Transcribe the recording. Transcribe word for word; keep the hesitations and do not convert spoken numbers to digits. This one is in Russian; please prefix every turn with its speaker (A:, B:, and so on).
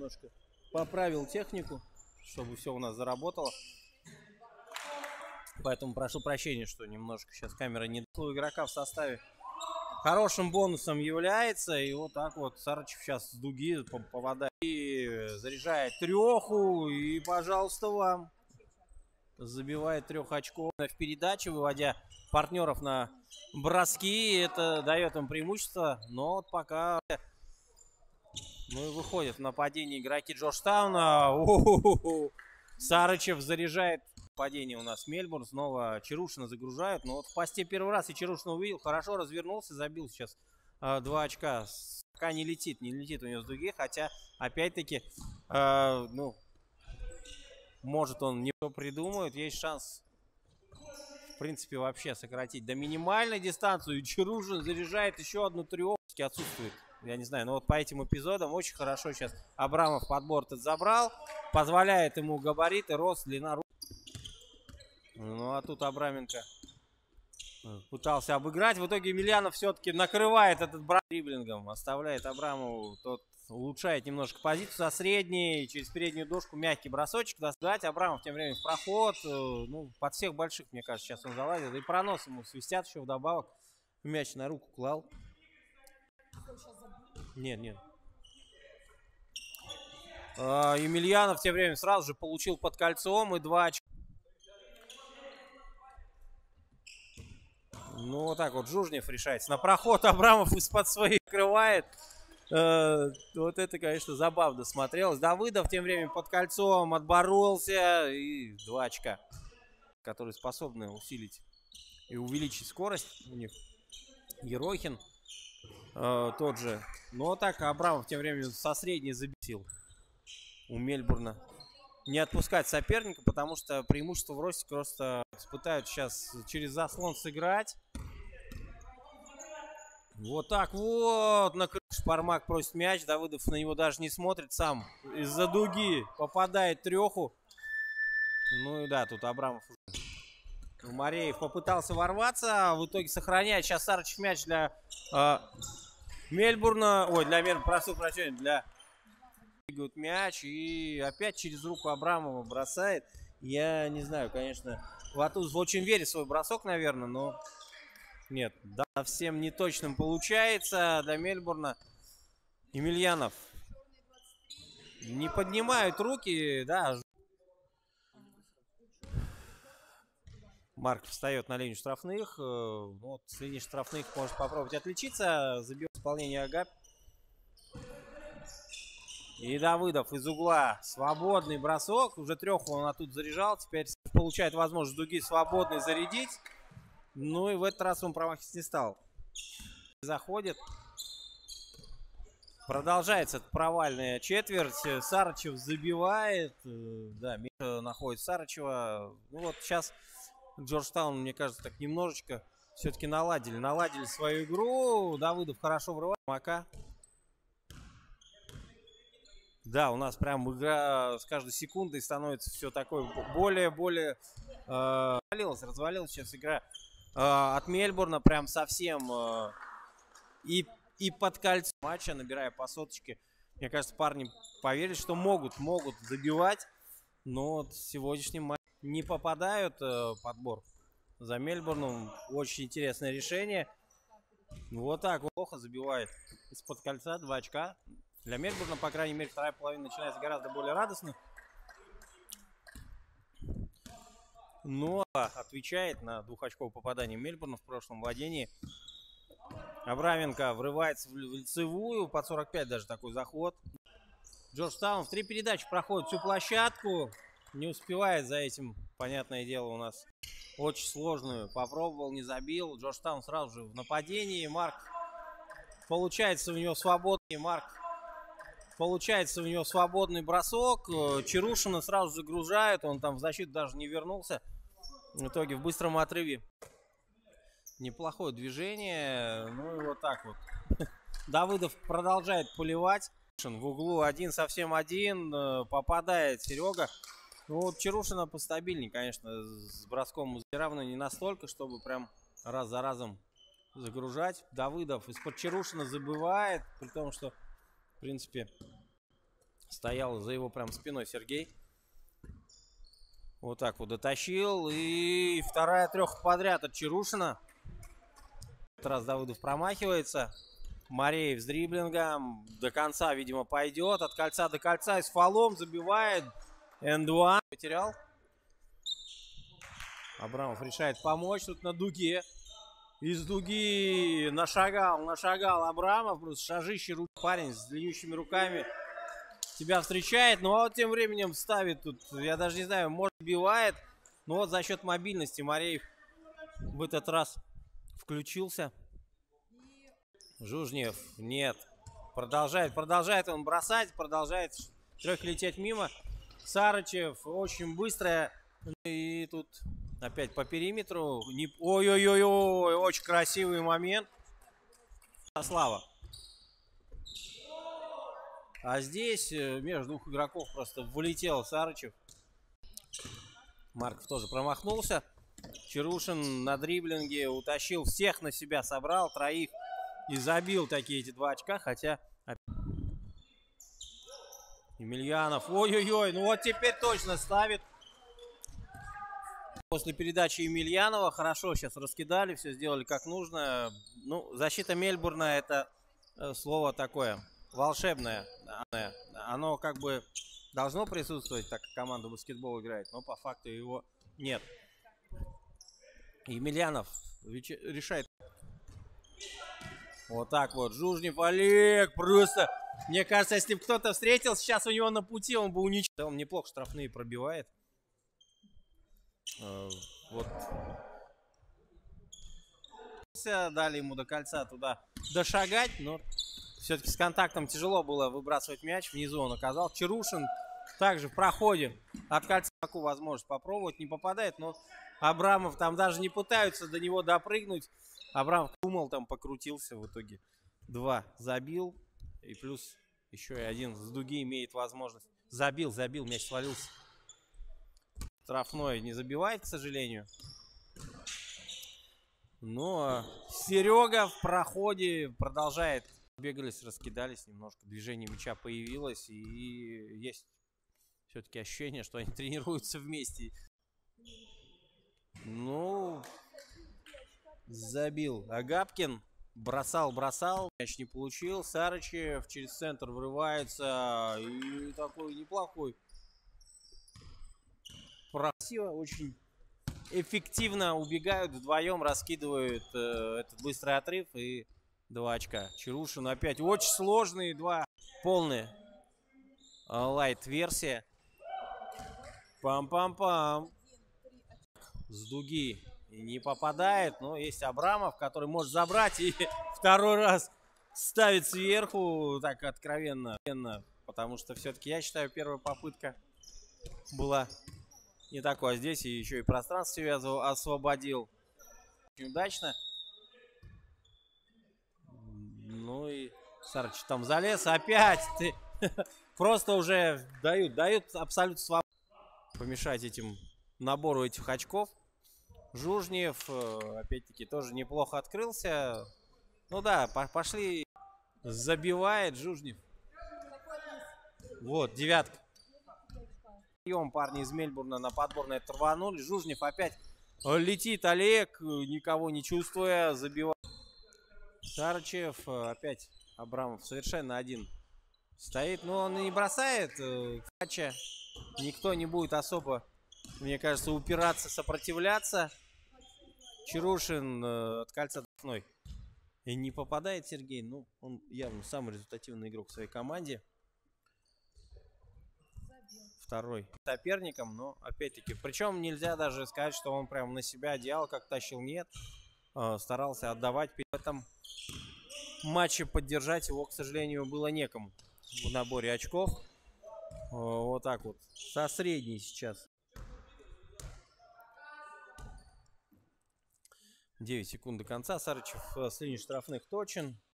A: немножко поправил технику, чтобы все у нас заработало. Поэтому прошу прощения, что немножко сейчас камера не у игрока в составе. Хорошим бонусом является. И вот так вот Сарычев сейчас с дуги попадает. И заряжает треху. И, пожалуйста, вам. Забивает трех очков в передаче, выводя партнеров на броски. Это дает им преимущество. Но вот пока... Ну и выходят в нападение игроки Джорджтауна. У-ху-ху-ху. Сарычев заряжает. Падение у нас Мельбурн. Снова Чарушина загружают. Но вот в посте первый раз и Чарушина увидел. Хорошо развернулся. Забил сейчас э, два очка. Пока не летит. Не летит у него с дуги. Хотя, опять-таки, э, ну, может он не придумает. Есть шанс, в принципе, вообще сократить до минимальной дистанцию. И Чарушин заряжает еще одну треху. Отсутствует. Я не знаю, но вот по этим эпизодам очень хорошо сейчас Абрамов подбор этот забрал. Позволяет ему габариты, рост, длина рук. Ну, а тут Абраменко пытался обыграть. В итоге Емельянов все-таки накрывает этот брак дриблингом. Оставляет Абрамову. Тот улучшает немножко позицию со средней. Через переднюю дошку мягкий бросочек достать. Абрамов тем временем в проход. Ну, под всех больших, мне кажется, сейчас он залазит. И пронос ему свистят еще вдобавок. Мяч на руку клал. Нет, нет. А, Емельянов тем временем сразу же получил под кольцом и два очка. Ну, вот так вот Жужнев решается. На проход Абрамов из-под своих крывает. Э, вот это, конечно, забавно смотрелось. Давыдов тем временем под кольцом отборолся. И два очка, которые способны усилить и увеличить скорость у них. Ерохин э, тот же. Но так Абрамов тем временем со средней забил у Мельбурна. Не отпускать соперника, потому что преимущество в росте просто пытают сейчас через заслон сыграть. Вот так вот. На Шпармак просит мяч. Давыдов на него даже не смотрит. Сам из-за дуги попадает треху. Ну и да, тут Абрамов уже. Мареев попытался ворваться. В итоге сохраняет сейчас Сарычев мяч для э, Мельбурна. Ой, для Мельбурна. Прошу прощения. Для... Двигают мяч и опять через руку Абрамова бросает. Я не знаю, конечно, Ватузов очень верит в свой бросок, наверное, но нет, да, совсем неточным получается для Мельбурна. Емельянов не поднимают руки, да. Марк встает на линию штрафных. Вот с линии штрафных может попробовать отличиться. Забил исполнение Агап. И Давыдов из угла. Свободный бросок. Уже треху он тут заряжал. Теперь получает возможность дуги свободный зарядить. Ну и в этот раз он промахиваться не стал. Заходит. Продолжается провальная четверть. Сарычев забивает. Да, Миша находит Сарычева. Ну вот сейчас Джорджтаун, мне кажется, так немножечко все-таки наладили. Наладили свою игру. Давыдов хорошо врывает. Мака. Да, у нас прям игра с каждой секундой становится все такое более-более... Э, развалилась, развалилась сейчас игра э, от Мельбурна. Прям совсем э, и, и под кольцо матча, набирая по соточке. Мне кажется, парни поверили, что могут, могут забивать. Но вот в сегодняшнем матче не попадают э, подбор за Мельбурном. Очень интересное решение. Вот так вот плохо забивает из-под кольца два очка. Для Мельбурна, по крайней мере, вторая половина начинается гораздо более радостно. Но отвечает на двухочковое попадание Мельбурна в прошлом владении. Абраменко врывается в лицевую. Под сорок пять даже такой заход. Джорджтаун в три передачи проходит всю площадку. Не успевает за этим, понятное дело, у нас очень сложную. Попробовал, не забил. Джорджтаун сразу же в нападении. Марк получается у него свободный. Марк Получается у него свободный бросок. Чарушина сразу загружают. Он там в защиту даже не вернулся. В итоге в быстром отрыве. Неплохое движение. Ну и вот так вот. Давыдов продолжает поливать. В углу один совсем один. Попадает Серега. Ну вот Чарушина постабильнее, конечно, с броском равно не настолько, чтобы прям раз за разом загружать. Давыдов из-под Чарушина забывает. При том, что в принципе, Стоял за его прям спиной Сергей. Вот так вот дотащил. И вторая треха подряд от Чарушина. В этот раз Давыдов промахивается. Мареев с дриблингом. До конца, видимо, пойдет. От кольца до кольца и с фолом забивает. эн два. Потерял. Абрамов решает помочь тут на дуге. Из дуги нашагал, нашагал Абрамов. Просто шажищий парень с длиннющими руками тебя встречает. Ну а вот тем временем ставит тут, я даже не знаю, может бивает. Но вот за счет мобильности Мареев в этот раз включился. Жужнев нет. Продолжает, продолжает он бросать, продолжает трех лететь мимо. Сарычев очень быстрая. И тут опять по периметру. Ой-ой-ой-ой, очень красивый момент. Слава. А здесь между двух игроков просто вылетел Сарычев. Марков тоже промахнулся. Чарушин на дриблинге утащил всех на себя, собрал троих и забил такие эти два очка. Хотя Емельянов. Ой-ой-ой, ну вот теперь точно ставит. После передачи Емельянова хорошо сейчас раскидали, все сделали как нужно. Ну, защита Мельбурна — это слово такое волшебное. Оно как бы должно присутствовать, так как команда в баскетбол играет, но по факту его нет. Емельянов решает. Вот так вот. Жужнев Олег просто. Мне кажется, если бы кто-то встретил сейчас у него на пути, он бы уничтожил. Он неплохо штрафные пробивает. Вот. Дали ему до кольца туда дошагать, но все-таки с контактом тяжело было выбрасывать мяч. Внизу он оказал. Чарушин также в проходе от кольца такую возможность попробовать. Не попадает, но Абрамов там даже не пытаются до него допрыгнуть. Абрамов думал, там покрутился. В итоге два забил. И плюс еще и один с дуги имеет возможность. Забил, забил, мяч свалился. Штрафной не забивает, к сожалению. Но Серега в проходе продолжает. Бегались, раскидались немножко. Движение мяча появилось. И есть все-таки ощущение, что они тренируются вместе. Ну, забил Агапкин. Бросал, бросал. Мяч не получил. Сарычев через центр врывается. И такой неплохой. Красиво, очень эффективно убегают вдвоем, раскидывают э, этот быстрый отрыв и два очка. Чарушин опять очень сложные два. Полная э, лайт-версия. Пам-пам-пам. С дуги не попадает, но есть Абрамов, который может забрать и второй раз ставит сверху так откровенно. Потому что все-таки, я считаю, первая попытка была не такое. Здесь и еще и пространство себе освободил. Очень удачно. Ну и Сарыч там залез. Опять ты. Просто уже дают, дают абсолютно свободу. Помешать этим набору этих очков. Жужнев, опять-таки, тоже неплохо открылся. Ну да, пошли. Забивает Жужнев. Вот, девятка. Парни из Мельбурна на подборной рванули. Жужнев опять летит. Олег, никого не чувствуя, забивает. Сарычев, опять Абрамов совершенно один стоит. Но он и не бросает. Хача. Никто не будет особо, мне кажется, упираться, сопротивляться. Чарушин от кольца дохной. И не попадает Сергей. Ну, он явно самый результативный игрок в своей команде. Второй соперником, но опять-таки, причем нельзя даже сказать, что он прям на себя одеяло как тащил, нет, э, старался отдавать. В этом матче поддержать его, к сожалению, было некому в наборе очков. Э, вот так вот, со средней сейчас. девять секунд до конца. Сарычев с линии штрафных точен.